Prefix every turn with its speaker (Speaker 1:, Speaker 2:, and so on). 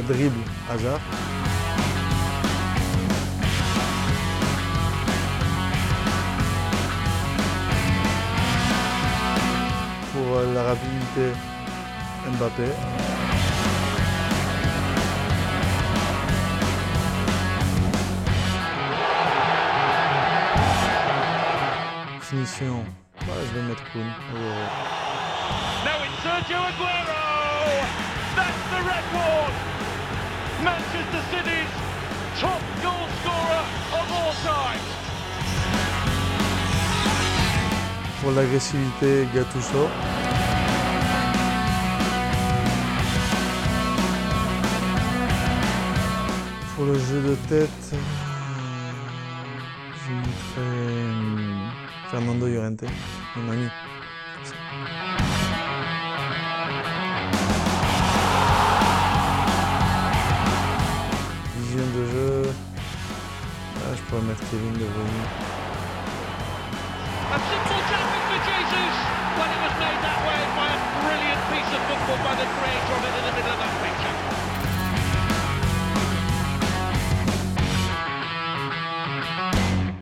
Speaker 1: dribble, Hazard. Pour la rapidité, Mbappé. Finition, je vais mettre Koun.
Speaker 2: Now it's Sergio Aguero! That's the record! Manchester City's top goal scorer of all time!
Speaker 1: Pour l'agressivité, Gattuso. Pour le jeu de tête, je mettrais Fernando Llorente, mon ami. Vision de jeu, je pourrais mettre Kevin De Bruyne.